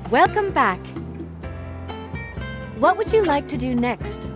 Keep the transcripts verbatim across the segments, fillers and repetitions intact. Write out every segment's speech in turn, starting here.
Welcome back. What would you like to do next?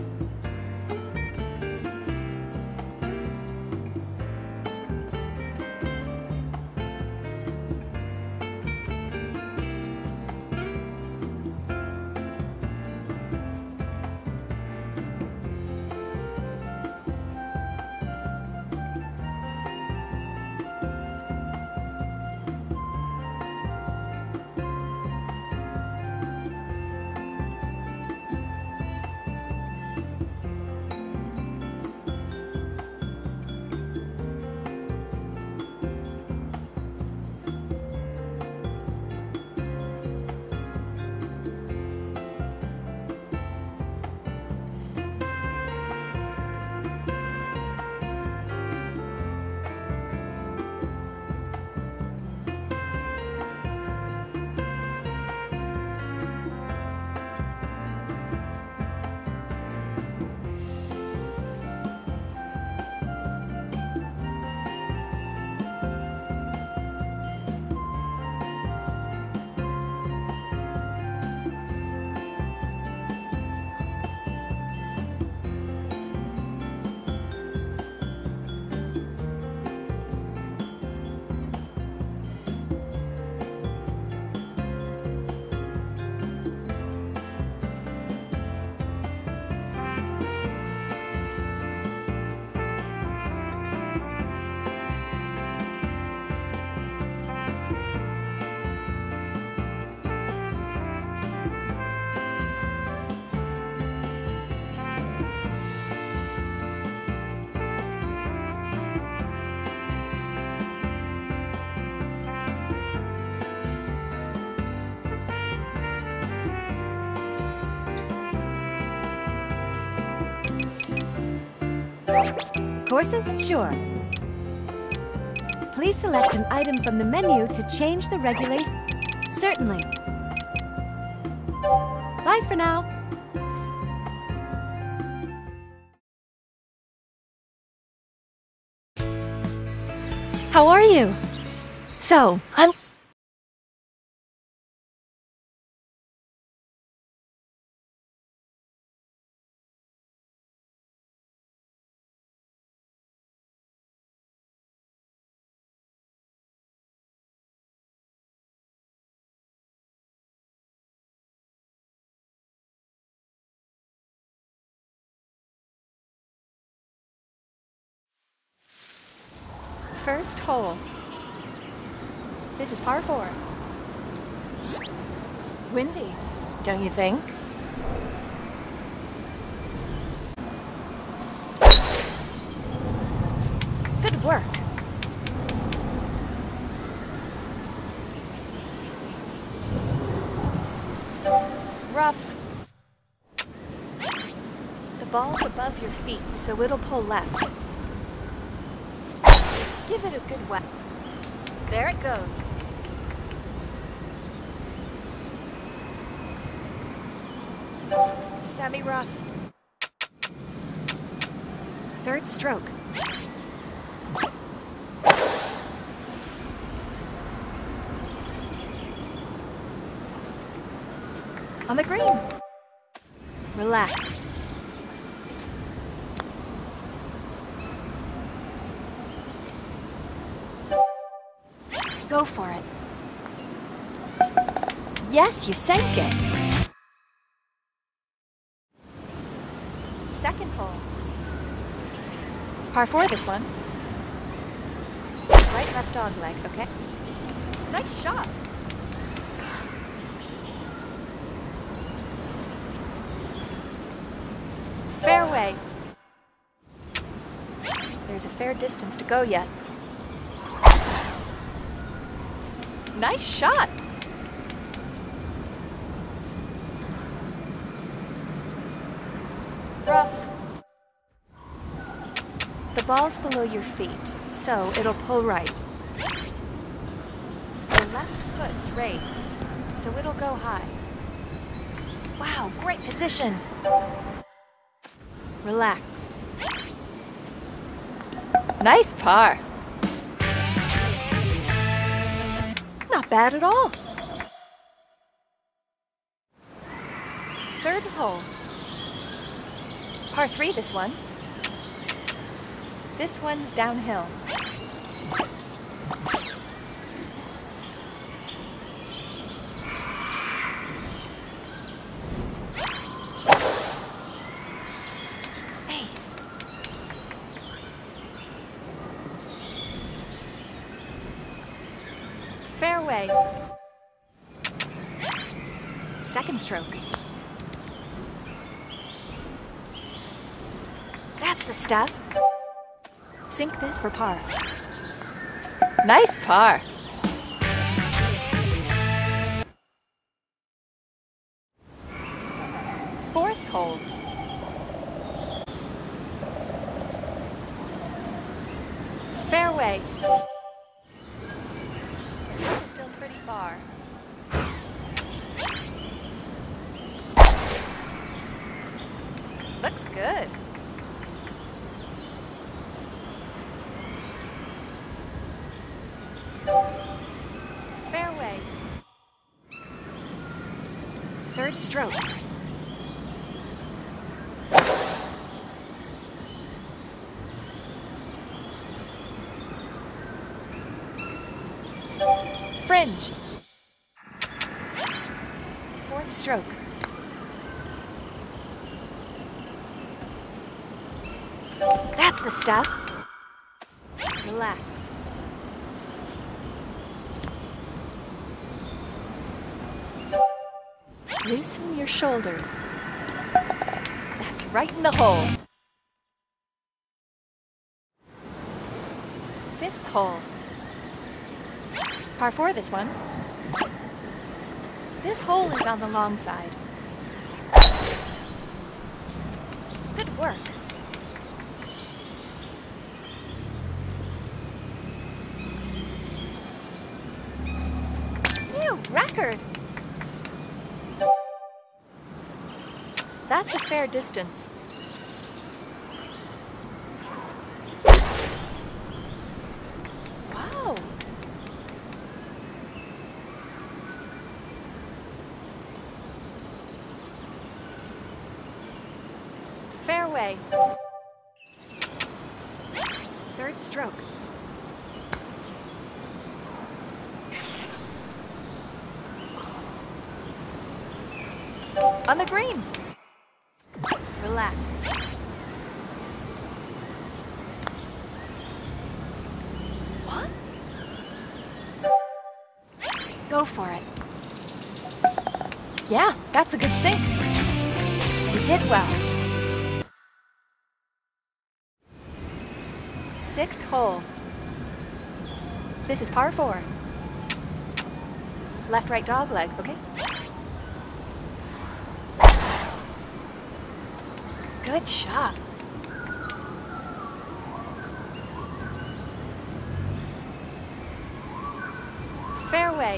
Courses? Sure. Please select an item from the menu to change the regulation. Certainly. Bye for now. How are you? So, I'm... First hole. This is par four. Windy, don't you think? Good work. Rough. The ball's above your feet, so it'll pull left. Give it a good whack. There it goes. Semi-rough. Third stroke. On the green. Relax. Go for it. Yes, you sank it. Second hole. Par four this one. Right left dog leg, okay? Nice shot. Fairway. There's a fair distance to go yet. Nice shot! Rough. The ball's below your feet, so it'll pull right. The left foot's raised, so it'll go high. Wow, great position! Relax. Nice par. Not bad at all. Third hole. Par three, this one. This one's downhill. Ace. Fairway. Second stroke. That's the stuff. Sink this for par. Nice par. Fourth hole. Fairway. Still pretty far. Looks good. Fairway. Third stroke. Fringe. Fourth stroke. That's the stuff. Relax. Loosen your shoulders. That's right in the hole. Fifth hole. Par four, this one. This hole is on the long side. Good work. New record. That's a fair distance. Wow. Fairway. Third stroke. On the green. Relax. What? Go for it. Yeah, that's a good sink. You did well. Sixth hole. This is par four. Left-right dog leg, okay? Good shot. Fairway.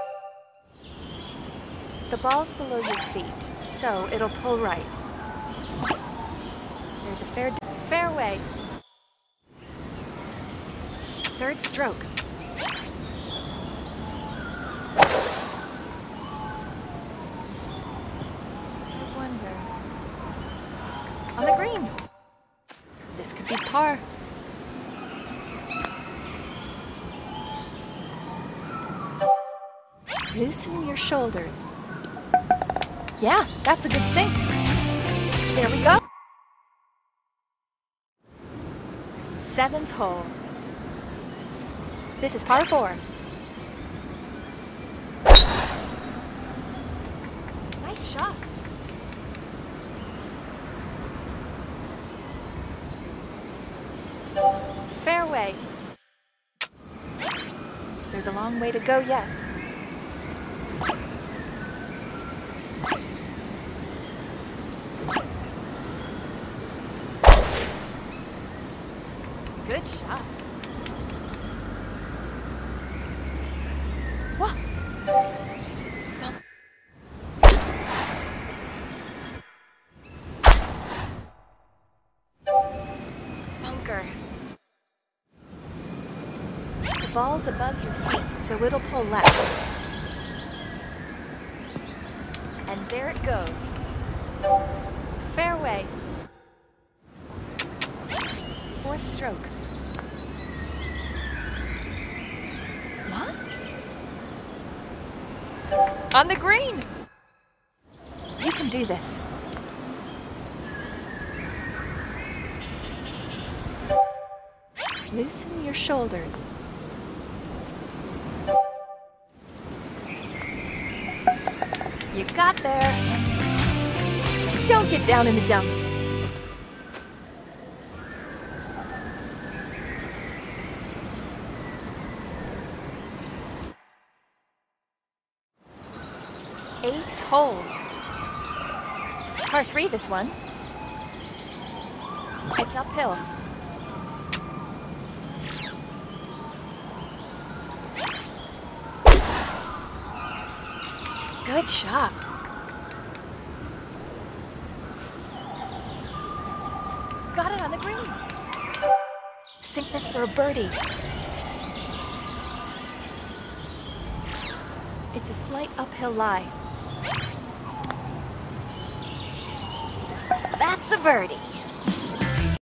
The ball's below your feet, so it'll pull right. There's a fair fairway. Third stroke. I wonder. On the green. This could be par. Loosen your shoulders. Yeah, that's a good sink. There we go. Seventh hole. This is par four. Nice shot. Fairway. There's a long way to go yet. Good shot. Whoa. Bump. Bunker. The ball's above your feet, so it'll pull left. And there it goes. Fairway. Fourth stroke. What? On the green! You can do this. Loosen your shoulders. You got there. Don't get down in the dumps. Eighth hole. Par three, this one. It's uphill. Good shot. Got it on the green. Sink this for a birdie. It's a slight uphill lie. That's a birdie.